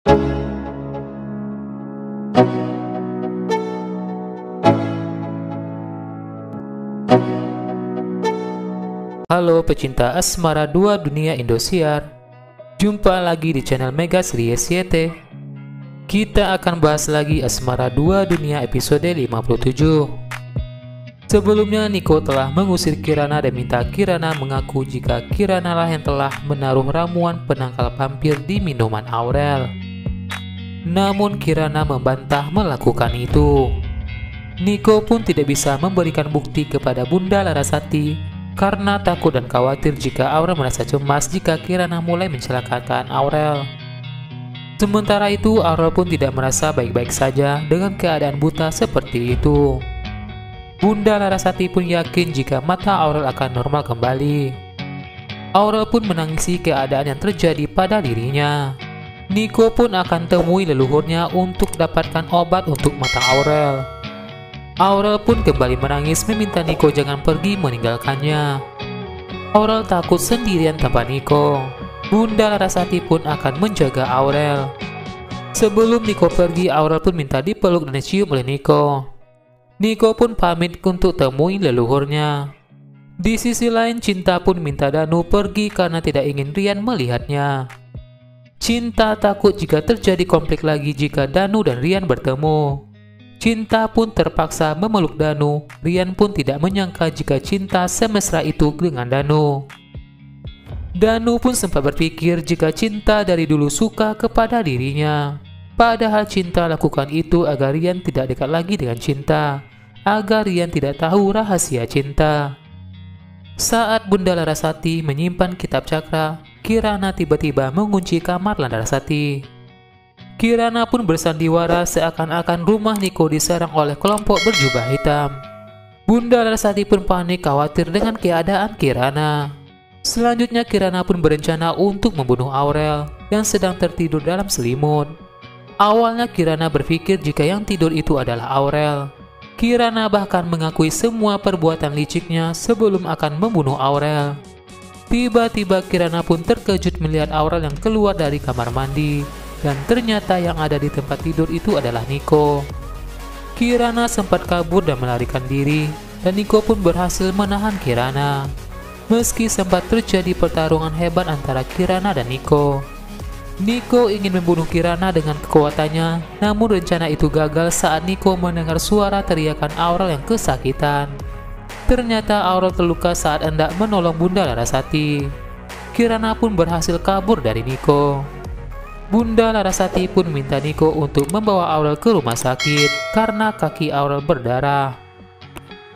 Halo pecinta asmara 2 dunia Indosiar. Jumpa lagi di channel Mega Sri SYT. Kita akan bahas lagi Asmara 2 Dunia episode 57. Sebelumnya Nico telah mengusir Kirana dan minta Kirana mengaku jika Kirana lah yang telah menaruh ramuan penangkal vampir di minuman Aurel. Namun Kirana membantah melakukan itu. Nico pun tidak bisa memberikan bukti kepada Bunda Larasati karena takut dan khawatir jika Aurel merasa cemas jika Kirana mulai mencelakakan Aurel. Sementara itu Aurel pun tidak merasa baik-baik saja dengan keadaan buta seperti itu. Bunda Larasati pun yakin jika mata Aurel akan normal kembali. Aurel pun menangisi keadaan yang terjadi pada dirinya. Nico pun akan temui leluhurnya untuk dapatkan obat untuk mata Aurel. Aurel pun kembali menangis meminta Nico jangan pergi meninggalkannya. Aurel takut sendirian tanpa Nico. Bunda Larasati pun akan menjaga Aurel. Sebelum Nico pergi, Aurel pun minta dipeluk dan dicium oleh Nico. Nico pun pamit untuk temui leluhurnya. Di sisi lain, Cinta pun minta Danu pergi karena tidak ingin Rian melihatnya. Cinta takut jika terjadi konflik lagi jika Danu dan Rian bertemu. Cinta pun terpaksa memeluk Danu. Rian pun tidak menyangka jika Cinta semesra itu dengan Danu. Danu pun sempat berpikir jika Cinta dari dulu suka kepada dirinya. Padahal Cinta lakukan itu agar Rian tidak dekat lagi dengan Cinta, agar Rian tidak tahu rahasia Cinta. Saat Bunda Larasati menyimpan kitab cakra, Kirana tiba-tiba mengunci kamar Larasati. Kirana pun bersandiwara seakan-akan rumah Nico diserang oleh kelompok berjubah hitam. Bunda Larasati pun panik khawatir dengan keadaan Kirana. Selanjutnya Kirana pun berencana untuk membunuh Aurel yang sedang tertidur dalam selimut. Awalnya Kirana berpikir jika yang tidur itu adalah Aurel. Kirana bahkan mengakui semua perbuatan liciknya sebelum akan membunuh Aurel. Tiba-tiba Kirana pun terkejut melihat Aurel yang keluar dari kamar mandi. Dan ternyata yang ada di tempat tidur itu adalah Nico. Kirana sempat kabur dan melarikan diri, dan Nico pun berhasil menahan Kirana. Meski sempat terjadi pertarungan hebat antara Kirana dan Nico. Nico ingin membunuh Kirana dengan kekuatannya, namun rencana itu gagal saat Nico mendengar suara teriakan Aurel yang kesakitan. Ternyata Aurel terluka saat hendak menolong Bunda Larasati. Kirana pun berhasil kabur dari Nico. Bunda Larasati pun minta Nico untuk membawa Aurel ke rumah sakit karena kaki Aurel berdarah.